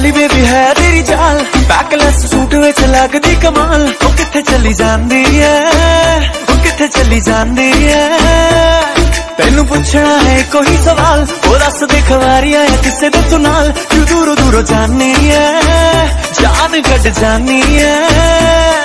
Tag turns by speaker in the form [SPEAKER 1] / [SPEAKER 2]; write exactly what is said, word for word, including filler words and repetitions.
[SPEAKER 1] काली baby है तेरी चाल, बैकलेस सूट विच लगदी कमाल। ओ किथे चली जांदी है, ओ किथे चली जांदी है, तेनू पुछना है कोई सवाल। ओ दस दे खवारियां है किसे दे तू नाल, तू दूरों दूरों जानी है, जान कट जानी है।